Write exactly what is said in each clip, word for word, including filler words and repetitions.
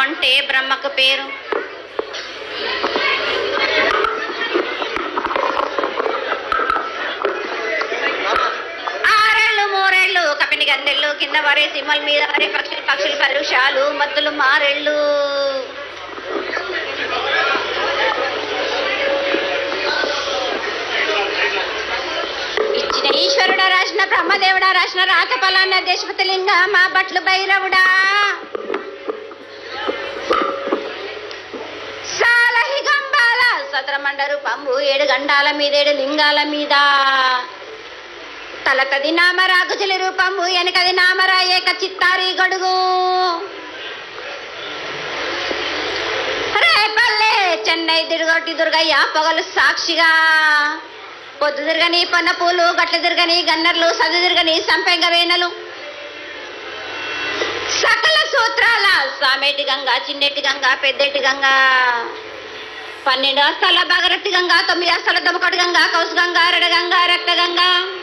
అంటే బ్రహ్మకు పేరు. ఆరేళ్ళు మూరేళ్ళు కపిని గందెళ్ళు కింద వరే సిమ్మల మీద వరే పక్షులు పక్షులు పరుషాలు మద్దులు మారేళ్ళు. ఇచ్చిన ఈశ్వరుడా రాసిన బ్రహ్మదేవుడా రాసిన రాత పలాన్న దేశపతి లింగ మా బట్లు భైరవుడా. సాలహి గంబాల సద్రమండరు పంబు ఏడు గండాల మీద ఏడు లింగాల మీద. తలకది నామరాగుజలి రూపంబు వెనకది నామరా ఏక చిత్తారి గడుగు. రేపల్లె చెన్నై దిరుగొట్టి దుర్గయ్య పొగలు సాక్షిగా. పొద్దు తిరగని పన్న పూలు గట్ల తిరగని గన్నర్లు సదు తిరగని సంపెంగ వేనలు. సకల సూత్రాల సామేటి గంగ చిన్నెట్టి గంగ పెద్దెట్టి గంగ. పన్నెండు అస్తాల బాగరట్టి గంగ తొమ్మిది అస్తాల దమకటి గంగ కౌసు గంగ రెడ గంగ రక్త గంగ.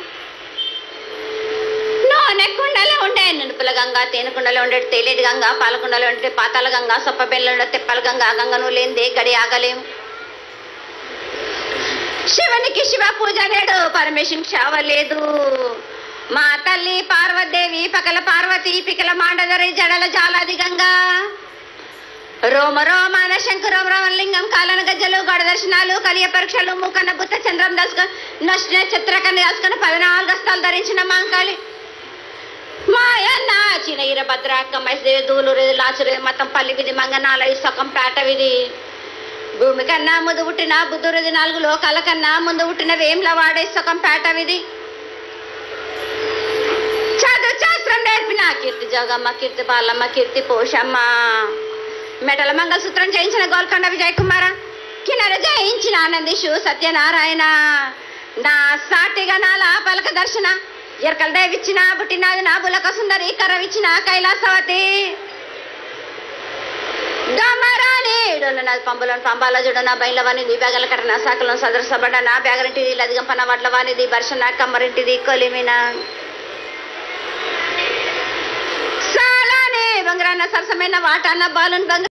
నూనె కుండలో ఉండే నునుపుల గంగ తేనె కుండలో ఉండే తేలేటి గంగ పాలకుండలో ఉండే పాతాల గంగ సొప్ప బెల్లం ఉండే తెప్పల గంగ. గంగను లేనిదే గడి ఆగలేము. శివునికి శివ పూజ నేడు పరమేశ్వరుని క్షావలేదు. మా తల్లి పార్వదేవి పకల పార్వతి పికల మాండదరి జడల జాలాది గంగా. రోమ రోమాన శంకరం రోమలింగం కాలన గజ్జలు గడ దర్శనాలు కలియ పరీక్షలు మూకన్న బుత్త చంద్రం దాసుకొని నచ్చిన చిత్రకన్న దాసుకొని పద్నాలుగు హస్తాలు ధరించిన మాంకాళి మాయన్న చినగిర భద్రాక్క మైదేవి దూలూరు లాచురు మతం పల్లి విధి మంగనాల ఇసకం పేట విధి. భూమి కన్నా ముందు పుట్టిన బుద్ధురుది నాలుగు లోకాల కన్నా ముందు పుట్టిన వేంల వాడే సుఖం పేట విధి. చదువు శాస్త్రం నేర్పిన కీర్తి జోగమ్మ కీర్తి బాలమ్మ కీర్తి పోషమ్మ. మెటల మంగళసూత్రం జయించిన గోల్కొండ విజయ్ కుమార కిన్నెర జయించిన ఆనందిషు సత్యనారాయణ. నా సాటిగా నాల పలక దర్శన ఎరకల దేవిచ్చిన పుట్టినది నా బులక సుందరి కర్రవిచ్చిన కైలాసవతి. గమరాని డొల్లనాది పంబులను పంబాల జుడన బయలవానిది బ్యాగల కట్టన సాకలను సదరసబడ్డ బ్యాగరింటిది లదిగంపన వడ్లవానిది బర్షన కమ్మరింటిది కొలిమిన. సాలానే బంగారాన్న సరసమైన వాటాన్న బాలున్ బంగారు